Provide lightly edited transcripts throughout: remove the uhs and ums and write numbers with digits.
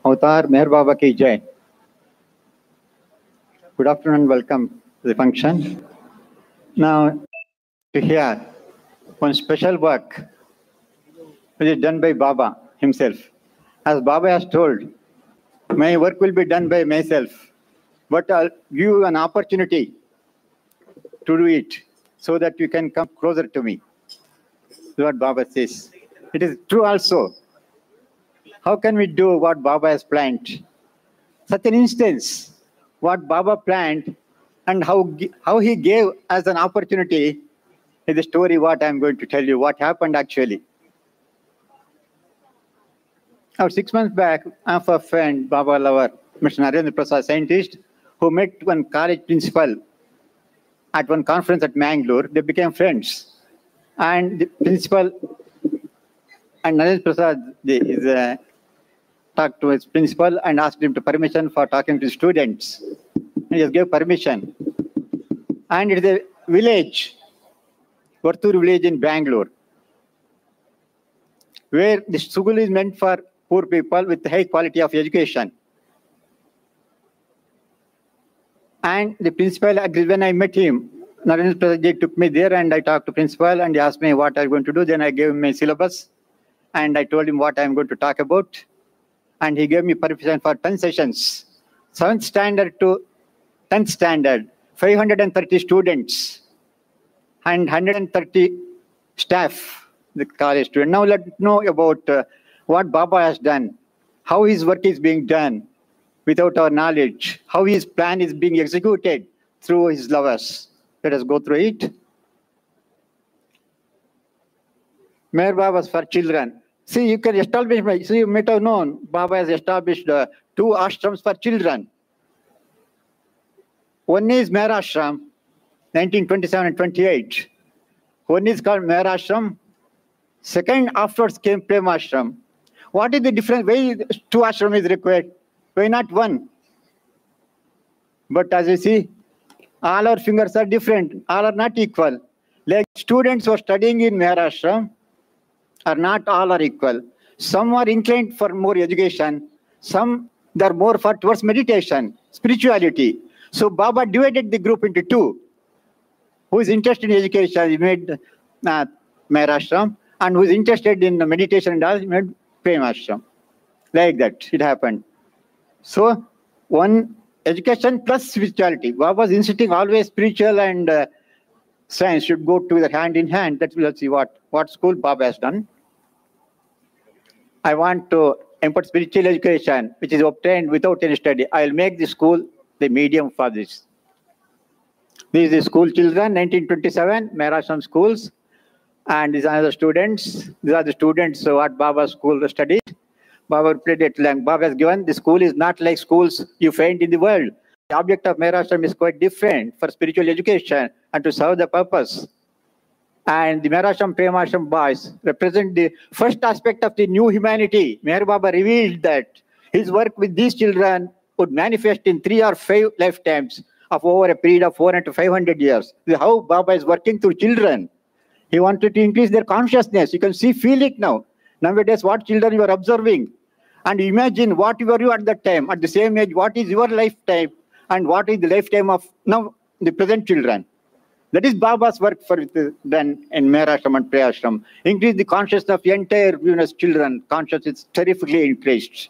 Avatar Meher Baba ki jai. Good afternoon, welcome to the function. Now, to hear one special work which is done by Baba himself. As Baba has told, my work will be done by myself, but I'll give you an opportunity to do it so that you can come closer to me. That's what Baba says. It is true also. How can we do what Baba has planned? Such an instance, what Baba planned and how he gave as an opportunity is the story what I'm going to tell you, what happened actually. About 6 months back, I have a friend, Baba lover, Mr. Narendra Prasad, scientist, who met one college principal at one conference at Mangalore. They became friends. And the principal and Narendra Prasad talked to his principal and asked him to permission for talking to students. He just gave permission. And it is a village, Vartur village in Bangalore, where the school is meant for poor people with high quality of education. And the principal agreed. When I met him, Narendra Prasad took me there and I talked to principal and he asked me what I'm going to do. Then I gave him my syllabus and I told him what I'm going to talk about. And he gave me permission for 10 sessions. 7th standard to 10th standard, 530 students and 130 staff, the college students. Now let's know about what Baba has done, how his work is being done without our knowledge, how his plan is being executed through his lovers. Let us go through it. Meher Baba for children. See, you can establish, you might have known, Baba has established 2 ashrams for children. One is Meher Ashram, 1927 and 28. One is called Meher Ashram. Second, afterwards came Prem Ashram. What is the difference? Why 2 ashram is required? Why not 1? But as you see, all our fingers are different. All are not equal. Like students who are studying in Meher Ashram are not all are equal. Some are inclined for more education. Some they are more for towards meditation, spirituality. So Baba divided the group into 2. Who is interested in education, he made Meher Ashram, and who is interested in meditation and all, he made Prem Ashram. Like that, it happened. So, one education plus spirituality. Baba was insisting always spiritual and science should go together hand in hand. That we'll see what school Baba has done. I want to impart spiritual education, which is obtained without any study. I'll make the school the medium for this. These are the school children, 1927, Meher Ashram schools. And these are the students. These are the students what Baba school studied. Baba played it long. Baba has given the school is not like schools you find in the world. The object of Meher Ashram is quite different for spiritual education and to serve the purpose. And the Meher Ashram, Prem Ashram boys represent the first aspect of the new humanity. Meher Baba revealed that his work with these children would manifest in 3 or 5 lifetimes of over a period of 400 to 500 years. This is how Baba is working through children. He wanted to increase their consciousness. You can feel it now. Nowadays, what children you are observing. And imagine what were you at that time, at the same age, what is your lifetime and what is the lifetime of now the present children. That is Baba's work for then in Meher Ashram and Prem Ashram. Increase the consciousness of the entire universe children. Consciousness is terrifically increased.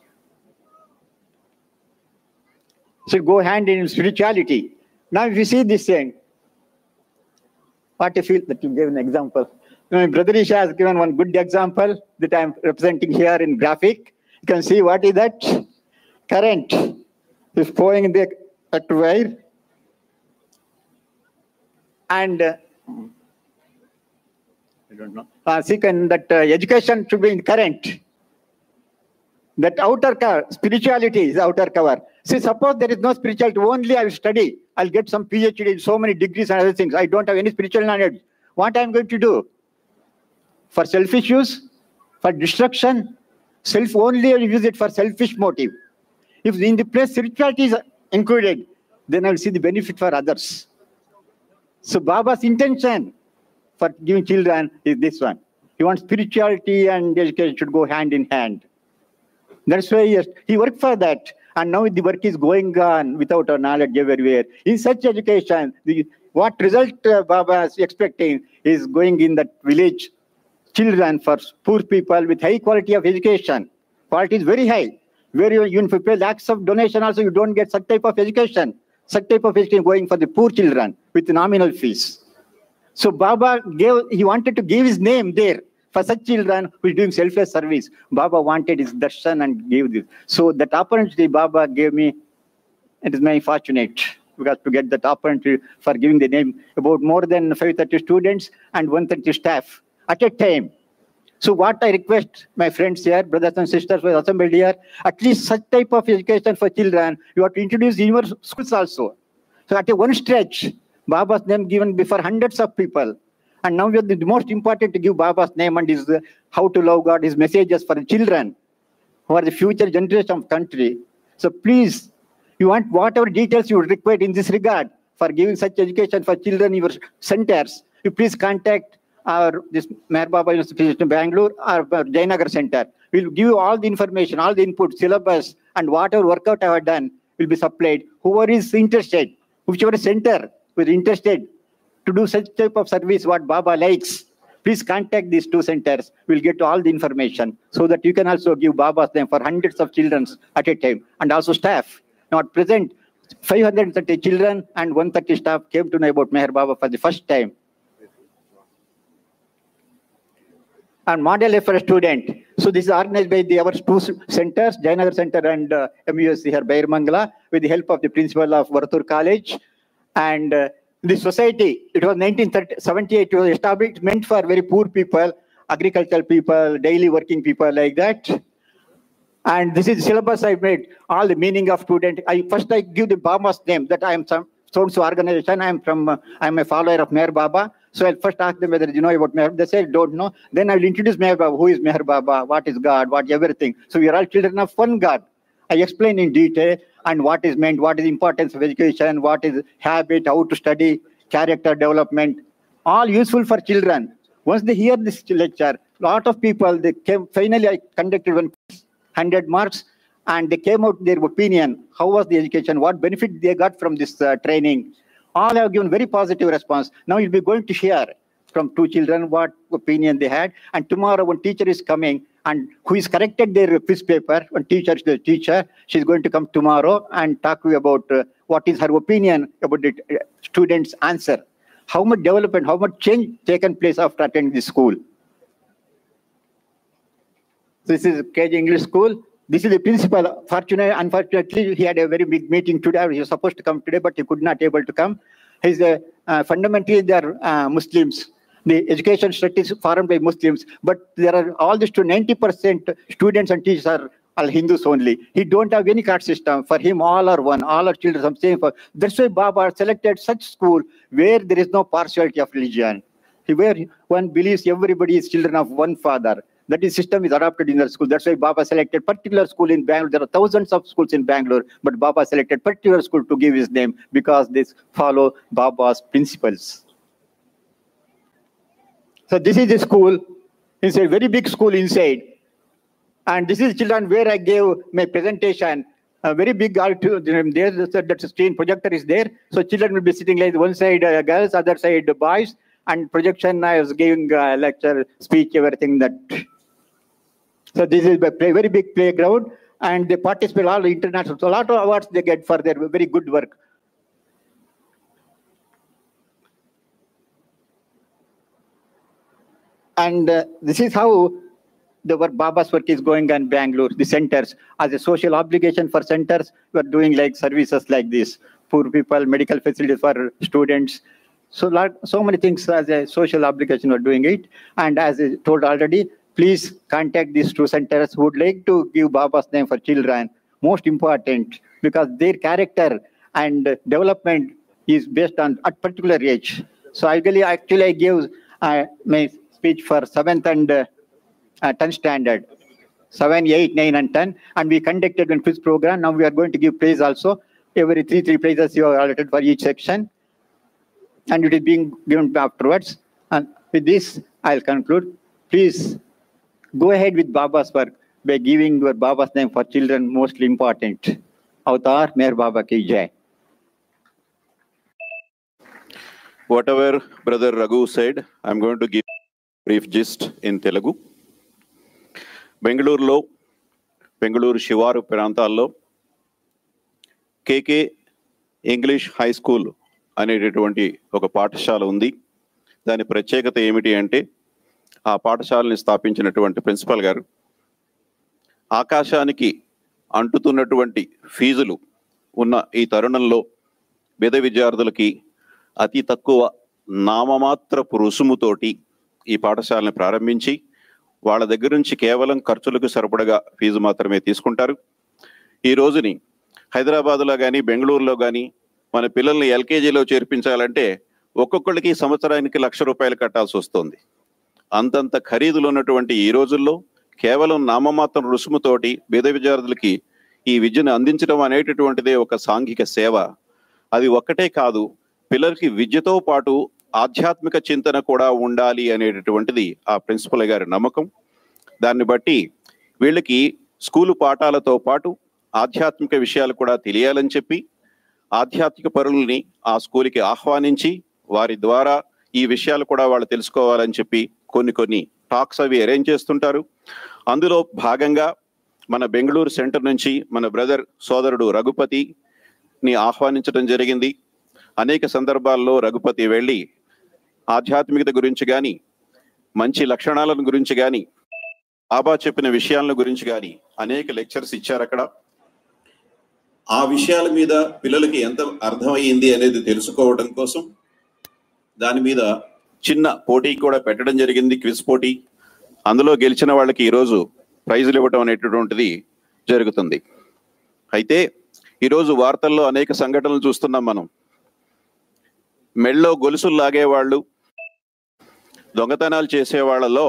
So go hand in spirituality. Now if you see this thing, what you feel that you gave an example. My brother Isha has given one good example that I am representing here in graphic. You can see what is that? Current is flowing in the wire. And I don't know. Education should be in current. That outer cover, spirituality is outer cover. See, suppose there is no spirituality, only I will study. I'll get some PhD in so many degrees and other things. I don't have any spiritual knowledge. What I'm going to do? For selfish use, for destruction, self only I will use it for selfish motive. If in the place spirituality is included, then I will see the benefit for others. So Baba's intention for giving children is this one. He wants spirituality and education should go hand in hand. That's why he worked for that. And now the work is going on without our knowledge everywhere. In such education, what result Baba is expecting is going in that village children for poor people with high quality of education. Quality is very high. Where you pay lakhs of donation also, you don't get such type of education. Such type of education going for the poor children with nominal fees. So Baba he wanted to give his name there for such children who is doing selfless service. Baba wanted his darshan and gave this. So that opportunity Baba gave me, it is my fortunate because to get that opportunity for giving the name about more than 530 students and 130 staff at a time. So what I request my friends here, brothers and sisters who are assembled here, at least such type of education for children, you have to introduce in your schools also. So at a one stretch, Baba's name given before hundreds of people. And now the most important to give Baba's name and his how to love God, his messages for the children who are the future generation of country. So please, you want whatever details you require in this regard for giving such education for children in your centers, you please contact this Meher Baba University in Bangalore or Jayanagar Center. We'll give you all the information, all the input, syllabus, and whatever workout I have done will be supplied. Whoever is interested, whichever center who is interested to do such type of service what Baba likes, please contact these two centers. We'll get all the information so that you can also give Baba's name for hundreds of children at a time and also staff. Now at present, 530 children and 130 staff came to know about Meher Baba for the first time. And model for a student. So this is organized by our two centers, Jayanagar Center and MUSC here, Bairmangala, with the help of the principal of Varathur College. And the society, it was 1978, it was established, meant for very poor people, agricultural people, daily working people like that. And this is the syllabus I made, all the meaning of student. First I give the Baba's name, that I am some so-and-so organization, I'm a follower of Meher Baba. So I'll first ask them whether you know about Meher. They say, don't know. Then I'll introduce Meher Baba. Who is Meher Baba? What is God? What everything. So we are all children of one God. I explain in detail and what is meant, what is the importance of education, what is habit, how to study, character development, all useful for children. Once they hear this lecture, a lot of people, they came, finally I conducted 100 marks and they came out their opinion. How was the education? What benefit they got from this training? All have given very positive response. Now you'll be going to hear from two children what opinion they had. And tomorrow when teacher is coming and who is corrected their quiz paper, when teacher is the teacher, she's going to come tomorrow and talk to you about what is her opinion about the student's answer. How much development, how much change taken place after attending the school. This is KG English School. This is the principal. Unfortunately, he had a very big meeting today. He was supposed to come today, but he could not able to come. He's fundamentally they are Muslims. The education structure is formed by Muslims, but there are all this to 90% students and teachers are all Hindus only. He don't have any caste system. For him, all are one. All are children of same. That's why Baba selected such school where there is no partiality of religion. Where one believes everybody is children of one father. That is system is adopted in the school. That's why Baba selected particular school in Bangalore. There are thousands of schools in Bangalore, but Baba selected particular school to give his name because they follow Baba's principles. So this is the school. It's a very big school inside. And this is children where I gave my presentation. A very big auditorium there. That screen projector is there. So children will be sitting like one side girls, other side boys. And projection I was giving lecture, speech, everything that. So this is a very big playground, and they participate all international. So a lot of awards they get for their very good work. And this is how the work Baba's work is going on in Bangalore. The centers, as a social obligation for centers, we are doing like services like this, poor people, medical facilities for students. So many things as a social obligation we are doing it. And as I told already, please contact these two centers who would like to give Baba's name for children. Most important, because their character and development is based on a particular age. So actually I gave my speech for 7th and 10th standard. 7, 8, 9, and 10. And we conducted one quiz program. Now we are going to give praise also. Every three prizes you are allotted for each section. And it is being given afterwards. And with this, I'll conclude. Please go ahead with Baba's work. by giving your Baba's name for children mostly important. Avatar, Mer Baba ki jai. Whatever Brother Raghu said, I'm going to give a brief gist in Telugu. Bengaluru Shivaru Prantallo, KK English High School అనేటటువంటి ఒక పాఠశాల ఉంది. దాని ప్రత్యేకత ఏమిటి అంటే ఆ పాఠశాలని స్థాపించినటువంటి ప్రిన్సిపల్ గారు ఆకాశానికి అంటుతున్నటువంటి ఫీజులు ఉన్న ఈ తరుణంలో పేద విద్యార్థులకి అతి తక్కువ నామమాత్రపు రుసుముతోటి ఈ పాఠశాలని ప్రారంభించి వాళ్ళ దగ్గర నుంచి కేవలం ఖర్చులకు సరిపడగా ఫీజు మాత్రమే తీసుకుంటారు. ఈ రోజుని హైదరాబాద్లో కానీ బెంగళూరులో కానీ మన పిల్లల్ని ఎల్కేజీలో చేర్పించాలంటే ఒక్కొక్కరికి సంవత్సరానికి ₹1,00,000 కట్టాల్సి వస్తుంది. అంతంత ఖరీదులు ఉన్నటువంటి ఈ రోజుల్లో కేవలం నామమాత్రం రుసుముతోటి పేద విద్యార్థులకి ఈ విద్యను అందించడం అనేటటువంటిదే ఒక సాంఘిక సేవ. అది ఒక్కటే కాదు, పిల్లలకి విద్యతో పాటు ఆధ్యాత్మిక చింతన కూడా ఉండాలి అనేటటువంటిది ఆ ప్రిన్సిపల్ గారి నమ్మకం. దాన్ని బట్టి వీళ్ళకి స్కూలు పాఠాలతో పాటు ఆధ్యాత్మిక విషయాలు కూడా తెలియాలని చెప్పి ఆధ్యాత్మిక పరులని ఆ స్కూల్కి ఆహ్వానించి వారి ద్వారా ఈ విషయాలు కూడా వాళ్ళు తెలుసుకోవాలని చెప్పి కొన్ని టాక్స్ అవి అరేంజ్ చేస్తుంటారు. అందులో భాగంగా మన బెంగళూరు సెంటర్ నుంచి మన బ్రదర్ సోదరుడు రఘుపతిని ఆహ్వానించడం జరిగింది. అనేక సందర్భాల్లో రఘుపతి వెళ్ళి ఆధ్యాత్మికత గురించి కానీ మంచి లక్షణాలను గురించి కానీ బాబా చెప్పిన విషయాల గురించి కానీ అనేక లెక్చర్స్ ఇచ్చారు. అక్కడ ఆ విషయాల మీద పిల్లలకి ఎంత అర్థమయ్యింది అనేది తెలుసుకోవడం కోసం దాని మీద చిన్న పోటీ కూడా పెట్టడం జరిగింది, క్విజ్ పోటీ. అందులో గెలిచిన వాళ్ళకి ఈరోజు ప్రైజులు ఇవ్వటం అనేటటువంటిది జరుగుతుంది. అయితే ఈరోజు వార్తల్లో అనేక సంఘటనలు చూస్తున్నాం మనం. మెళ్ళో గొలుసులు లాగేవాళ్ళు, దొంగతనాలు చేసేవాళ్లలో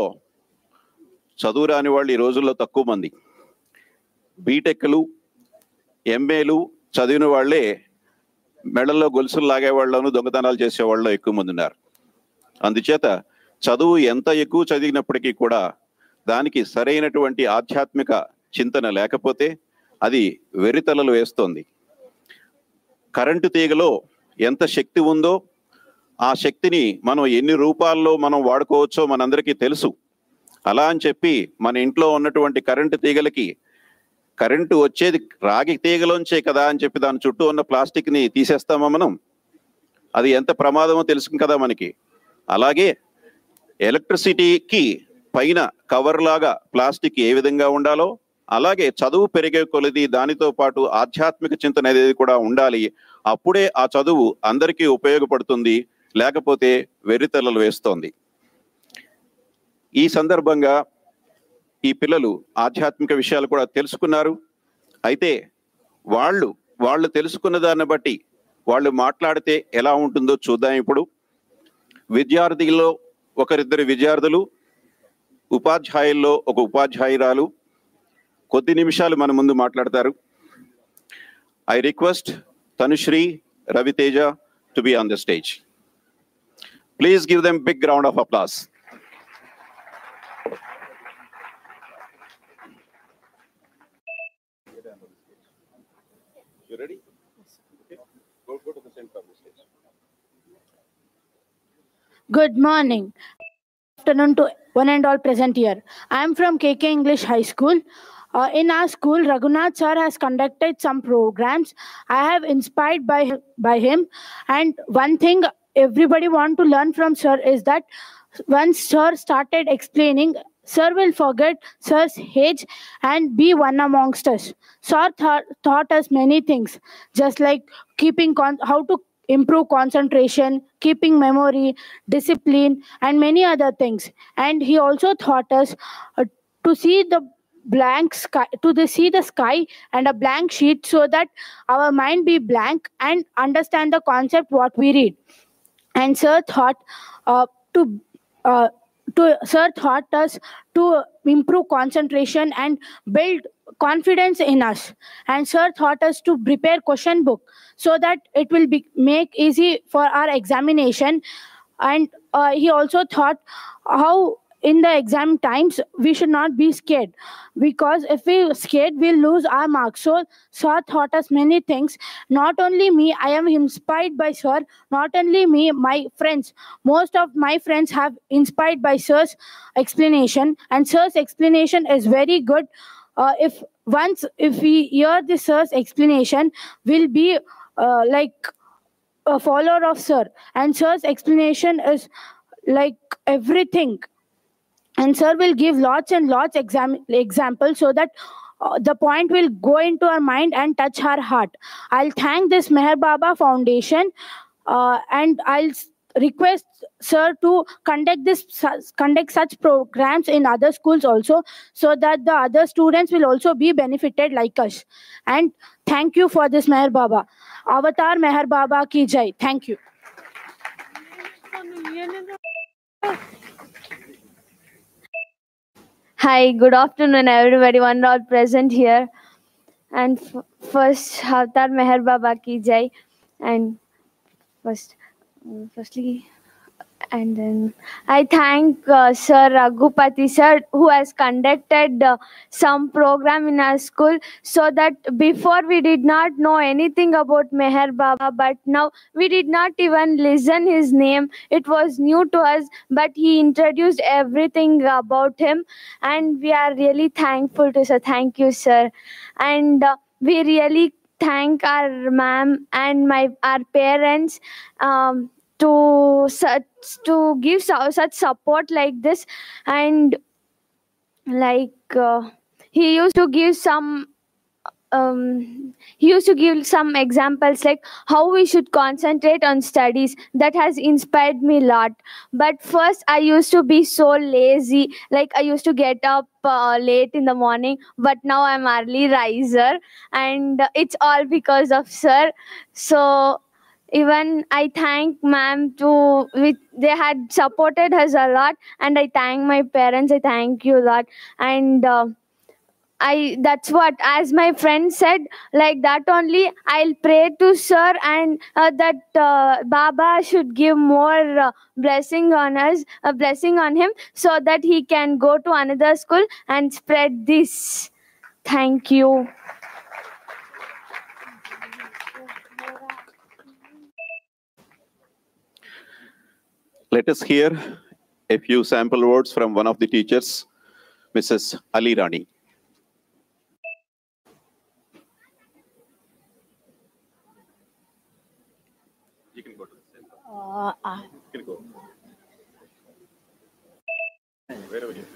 చదువు రాని వాళ్ళు ఈ రోజుల్లో తక్కువ మంది. బీటెక్లు ఎంఏలు చదివిన వాళ్ళే మెడల్లో గొలుసులు లాగేవాళ్ళను దొంగతనాలు చేసేవాళ్ళు ఎక్కువ మంది ఉన్నారు. అందుచేత చదువు ఎంత ఎక్కువ చదివినప్పటికీ కూడా దానికి సరైనటువంటి ఆధ్యాత్మిక చింతన లేకపోతే అది వెర్రితలలు వేస్తోంది. కరెంటు తీగలో ఎంత శక్తి ఉందో ఆ శక్తిని మనం ఎన్ని రూపాల్లో మనం వాడుకోవచ్చో మనందరికీ తెలుసు. అలా అని చెప్పి మన ఇంట్లో ఉన్నటువంటి కరెంటు తీగలకి కరెంటు వచ్చేది రాగి తీగలోంచే కదా అని చెప్పి దాని చుట్టూ ఉన్న ప్లాస్టిక్ని తీసేస్తామా మనం? అది ఎంత ప్రమాదమో తెలుసు కదా మనకి. అలాగే ఎలక్ట్రిసిటీకి పైన కవర్ లాగా ప్లాస్టిక్ ఏ విధంగా ఉండాలో అలాగే చదువు పెరిగే కొలది దానితో పాటు ఆధ్యాత్మిక చింతన అనేది కూడా ఉండాలి. అప్పుడే ఆ చదువు అందరికీ ఉపయోగపడుతుంది, లేకపోతే వెర్రితలలు వేస్తోంది. ఈ సందర్భంగా ఈ పిల్లలు ఆధ్యాత్మిక విషయాలు కూడా తెలుసుకున్నారు. అయితే వాళ్ళు తెలుసుకున్న దాన్ని బట్టి వాళ్ళు మాట్లాడితే ఎలా ఉంటుందో చూద్దాం. ఇప్పుడు విద్యార్థుల్లో ఒకరిద్దరు విద్యార్థులు, ఉపాధ్యాయుల్లో ఒక ఉపాధ్యాయురాలు కొద్ది నిమిషాలు మన ముందు మాట్లాడతారు. I request Tanushree, Ravi Teja to be on the stage. Please give them big round of applause. You ready? Okay. Go to the center of the stage. Good morning. Afternoon to one and all present here. I am from KK English High School. In our school, Raghunath sir has conducted some programs. I have inspired by him. And one thing everybody want to learn from sir is that once sir started explaining, sir will forget sir's age and be one amongst us. Sir taught us many things, just like how to improve concentration, keeping memory, discipline, and many other things. And he also taught us to see the sky and a blank sheet, so that our mind be blank and understand the concept what we read. And sir taught us to improve concentration and build confidence in us. And sir taught us to prepare question book so that it will make easy for our examination. And he also taught how in the exam times, we should not be scared, because if we scared, we'll lose our marks. So sir taught us many things. Not only me, I am inspired by sir. Not only me, my friends, most of my friends have inspired by sir's explanation, and sir's explanation is very good. If we hear the sir's explanation, we'll be like a follower of sir, and sir's explanation is like everything, and sir will give lots and lots examples, so that the point will go into our mind and touch our heart. I'll thank this Meher Baba Foundation, and I'll request sir to conduct such programs in other schools also, so that the other students will also be benefited like us. And thank you for this, Meher Baba. Avatar Meher Baba ki jai. Thank you. Hi, good afternoon, everybody. One all present here. And first, Avatar Meher Baba ki jai. And firstly, and then I thank Sir Raghupati sir, who has conducted some program in our school, so that before we did not know anything about Meher Baba, but now we did not even listen his name. It was new to us, but he introduced everything about him, and we are really thankful to sir. Thank you, sir. And we really thank our ma'am and our parents to give such support like this. And like he used to give some examples, like how we should concentrate on studies. That has inspired me a lot. But first I used to be so lazy, like I used to get up late in the morning, but now I'm early riser, and it's all because of sir. So even I thank ma'am they had supported us a lot, and I thank my parents. I thank you a lot. And that's what, as my friend said, like that only I'll pray to sir, and that Baba should give more blessing on us, a blessing on him, so that he can go to another school and spread this. Thank you. Let us hear a few sample words from one of the teachers, Mrs. Ali Rani. You can go to the center. You can go. Wherever you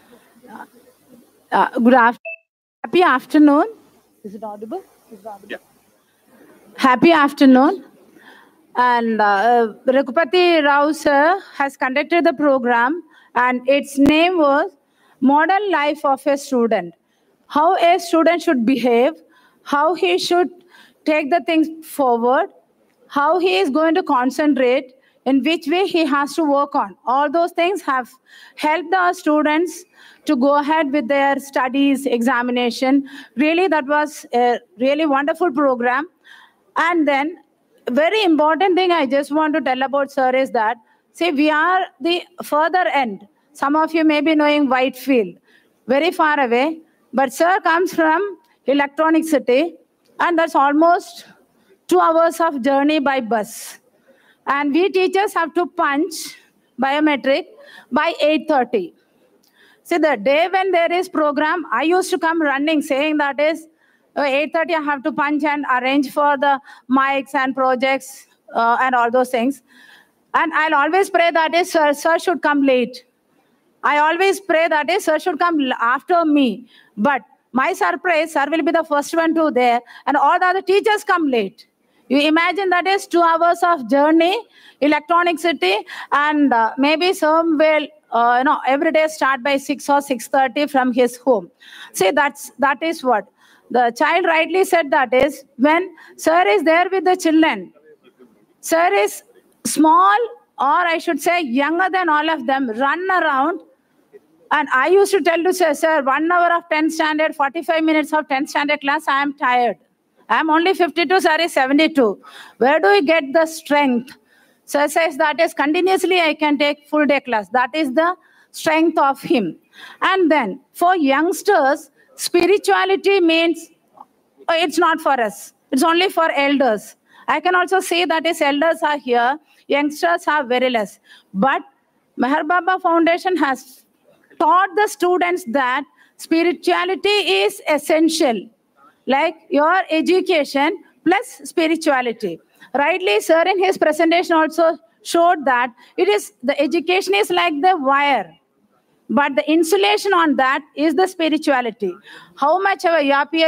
Good happy afternoon. Is it audible? Yeah. Happy afternoon. And Raghupati Rao sir has conducted the program, and its name was Model Life of a Student. How a student should behave, how he should take the things forward, how he is going to concentrate, in which way he has to work on. All those things have helped our students to go ahead with their studies, examination. Really, that was a really wonderful program. And then, very important thing I just want to tell about sir is that, see, we are the further end. Some of you may be knowing Whitefield, very far away. But sir comes from Electronic City, and that's almost 2 hours of journey by bus. And we teachers have to punch biometric by 8:30. See, the day when there is program, I used to come running saying that is 8:30 I have to punch and arrange for the mics and projects and all those things. And I'll always pray that is sir should come late. I always pray that is sir should come after me. But my surprise, sir will be the first one to there, and all the other teachers come late. You imagine that is 2 hours of journey, Electronic City, and maybe some will every day start by 6 or 6:30 from his home. See, that is what the child rightly said, that is when sir is there with the children. Sir is small, or I should say younger than all of them, run around. And I used to tell to sir, 1 hour of 10th standard, 45 minutes of 10th standard class, I am tired. I am only 52, sir is 72. Where do we get the strength? Sir says that is continuously I can take full day class. That is the strength of him. And then for youngsters, spirituality means it's not for us. It's only for elders. I can also say that as elders are here, youngsters are very less. But Meher Baba Foundation has taught the students that spirituality is essential, like your education plus spirituality. Rightly, sir, in his presentation also showed that the education is like the wire, but the insulation on that is the spirituality. How much of a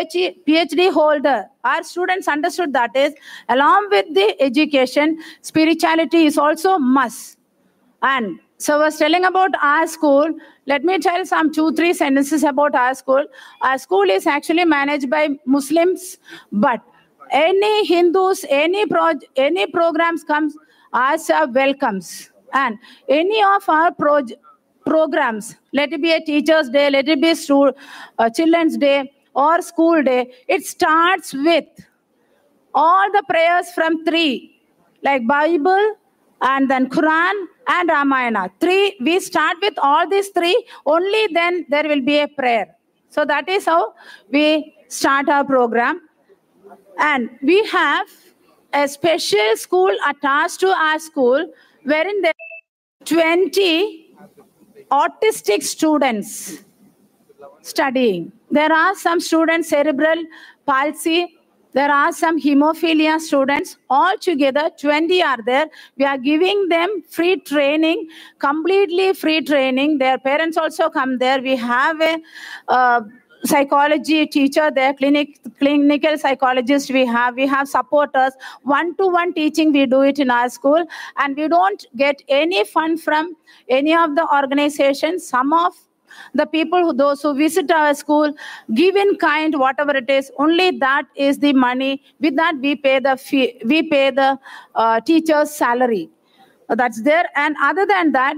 PhD holder, our students understood that is, along with the education, spirituality is also must. And so I was telling about our school. Let me tell some 2-3 sentences about our school. Our school is actually managed by Muslims, but any Hindus, any programs comes, ours are welcomes. And any of our programs, let it be a teacher's day, let it be children's day or school day, it starts with all the prayers from 3, like Bible and then Quran and Ramayana. 3, we start with all these 3, only then there will be a prayer. So that is how we start our program. And we have a special school attached to our school, wherein there are 20 autistic students studying. There are some students cerebral palsy. There are some hemophilia students. All together, 20 are there. We are giving them free training, completely free training. Their parents also come there. We have a psychology teacher there, clinical psychologist we have supporters, one-to-one teaching we do it in our school, and we don't get any fund from any of the organizations. Some of the people, those who visit our school, give in kind, whatever it is, only that is the money. With that we pay the fee, we pay the teacher's salary. That's there. And other than that,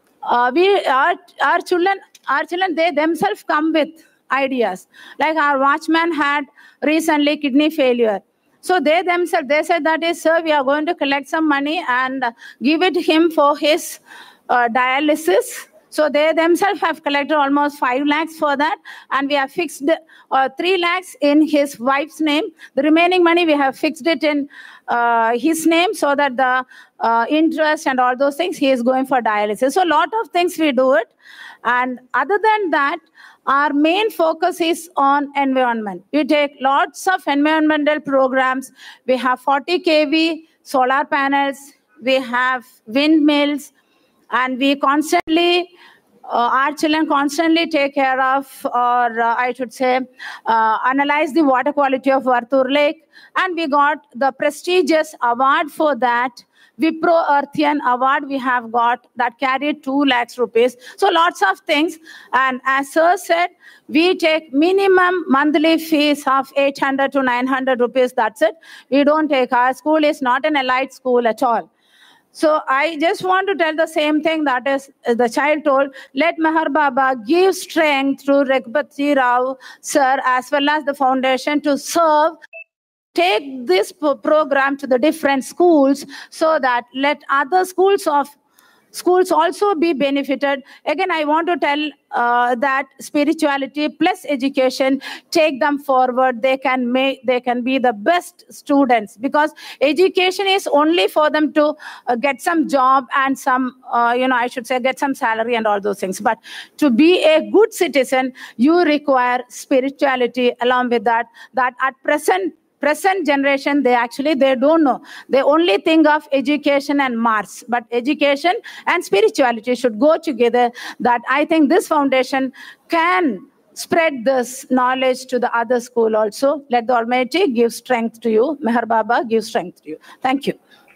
our children, they themselves come with ideas. Like our watchman had recently kidney failure. So they themselves, they said that is, sir, we are going to collect some money and give it to him for his dialysis. So they themselves have collected almost 5 lakhs for that. And we have fixed 3 lakhs in his wife's name. The remaining money, we have fixed it in his name so that the interest and all those things, he is going for dialysis. So a lot of things we do it. And other than that, our main focus is on environment. We take lots of environmental programs. We have 40 kV solar panels. We have windmills. And we constantly, our children constantly take care of, or I should say, analyze the water quality of Vartur Lake. And we got the prestigious award for that. Wipro Earthian Award we have got that carried 2 lakhs rupees. So lots of things. And as sir said, we take minimum monthly fees of 800 to 900 rupees. That's it. We don't take, our school is not an elite school at all. So I just want to tell the same thing that is the child told. Let Meher Baba give strength through Raghupati Rao sir as well as the foundation to serve. Take this program to the different schools so that let other schools also be benefited. Again, I want to tell that spirituality plus education, take them forward. They can be the best students, because education is only for them to get some job and some, I should say, get some salary and all those things. But to be a good citizen, you require spirituality along with that at present generation, they don't know. They only think of education and marks. But education and spirituality should go together. That I think this foundation can spread this knowledge to the other school also. Let the Almighty give strength to you. Meher Baba give strength to you. Thank you.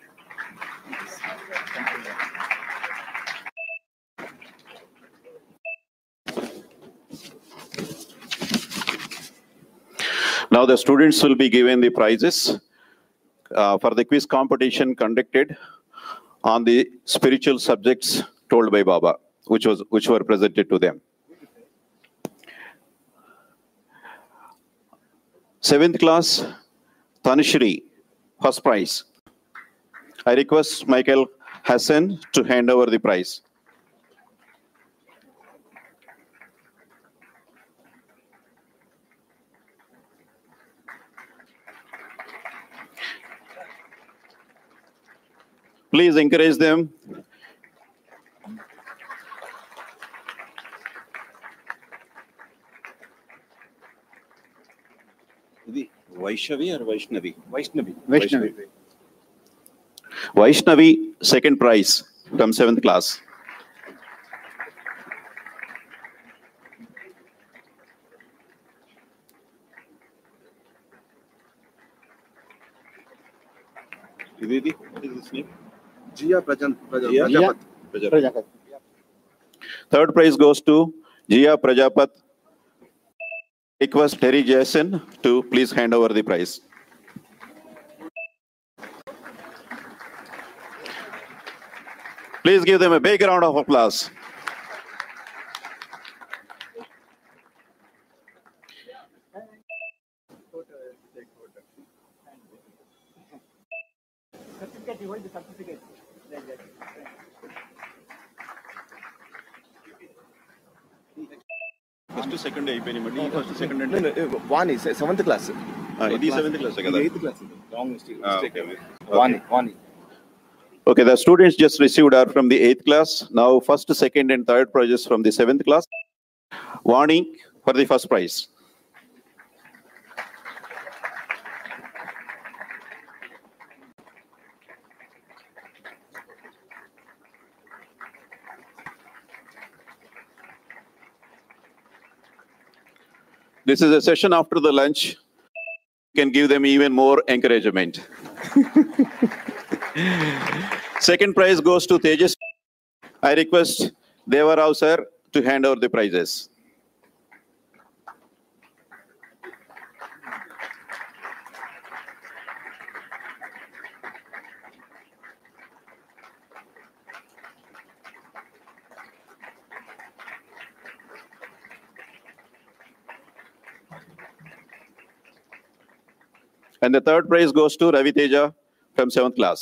Now the students will be given the prizes for the quiz competition conducted on the spiritual subjects told by Baba, which were presented to them. 7th class, Tanushree, first prize. I request Michael Hassan to hand over the prize. Please encourage them. Vaishnavi or Vaishnavi? Vaishnavi. Vaishnavi. Vaishnavi, second prize from 7th class. What is his name? Jia Jia Prajapat. Third prize goes to Jia Prajapat. Request Terry Jason to please hand over the prize. Please give them a big round of applause. First to second అయిపోయినాయి first to second అంటే Vani, 7th class. ఇది 7th class కదా 8th class. Wrong mistake. okay. Vani. Okay, the students just received are from the 8th class. Now first, second and third prizes from the 7th class. Warning for the first prize. This is a session after the lunch. You can give them even more encouragement. Second prize goes to Tejas. I request Devarao sir to hand over the prizes. And the third prize goes to Ravi Teja from 7th class.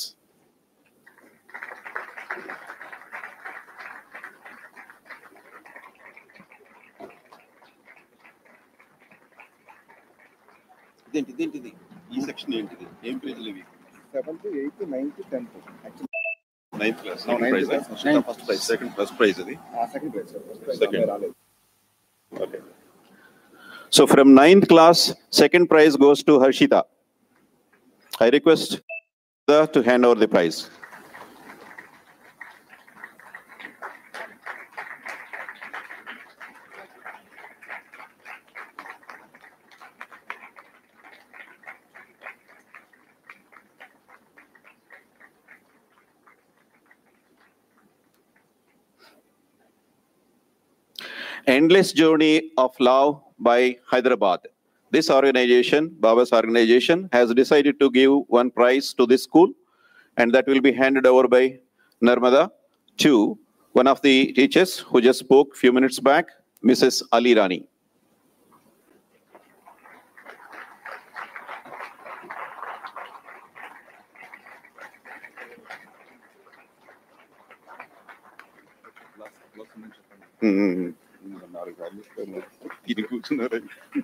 ఇదేంటిది ఈ section ఏంటిది ఏం పేజీలు ఇవి 7th, 8th, 9th, 10th. Actually, 9th class ninth prize class, first prize second first prize ఇది second place. First place Second. రాలేదు. okay. So from 9th class second prize goes to Harshita. I request her to hand over the prize. Endless Journey of Love by Hyderabad. This organization, Baba's organization, has decided to give one prize to this school, and that will be handed over by Narmada to one of the teachers who just spoke few minutes back, Mrs. Ali Rani. ఇది కూర్చున్నారు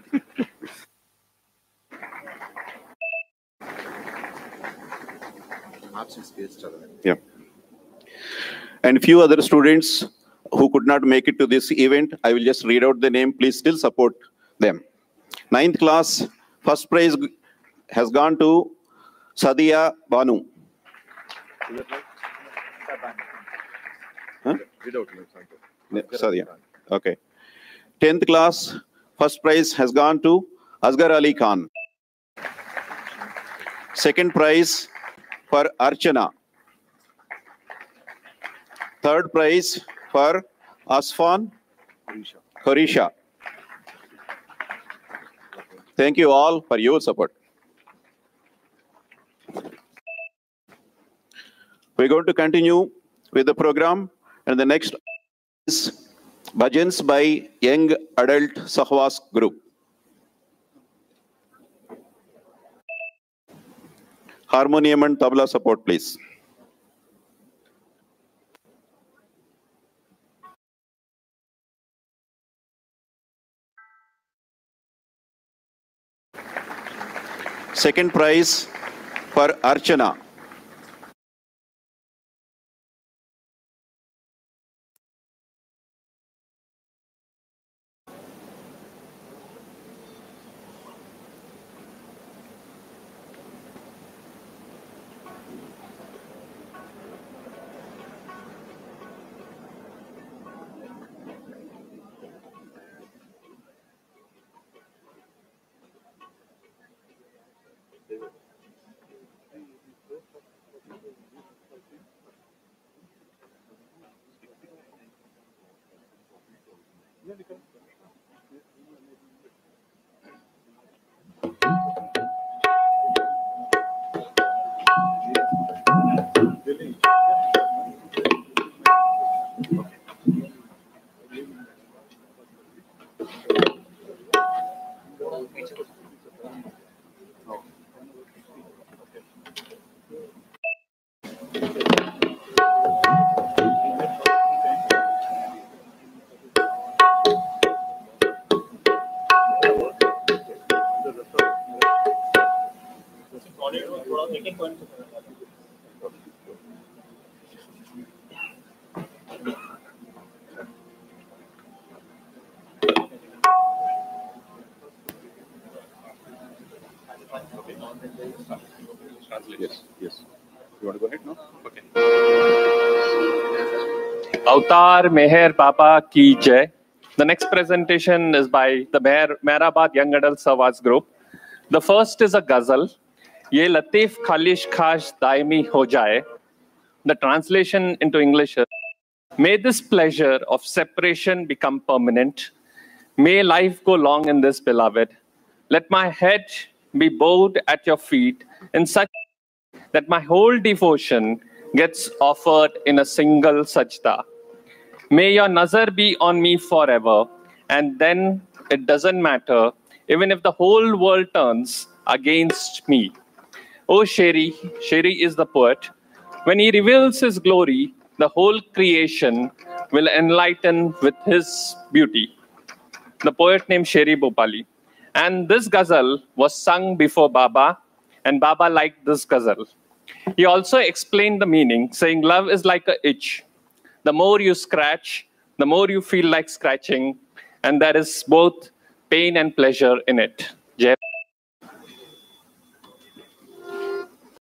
Absence based చదవండి. Yeah. And few other students who could not make it to this event, I will just read out the name. Please still support them. 9th class, first prize has gone to Sadia Banu. Huh? Without me, Sadia. Okay. 10th class, first prize has gone to Asghar Ali Khan. Second prize for Archana. Third prize for Asfan Horisha. Thank you all for your support. We're going to continue with the program, and the next is Bhajans by Young Adult Sahwas Group. Harmonium and tabla support, please. Second prize for Archana. Yes, yes. You want to go ahead now? Okay. Avtar Meher Baba Ki Jai. The next presentation is by the Mehrabad Young Adult Savas Group. The first is a ghazal. Ye Latif Khalish Khash Daimi Ho Jaye. The translation into English is, may this pleasure of separation become permanent. May life go long in this, beloved. Let my head be bowed at your feet in such that my whole devotion gets offered in a single sajda. May your nazar be on me forever, and then it doesn't matter, even if the whole world turns against me. Oh, Sheri is the poet. When he reveals his glory, the whole creation will enlighten with his beauty. The poet named Sheri Bhopali. And this ghazal was sung before Baba, and Baba liked this ghazal. He also explained the meaning, saying love is like an itch. The more you scratch, the more you feel like scratching, and there is both pain and pleasure in it.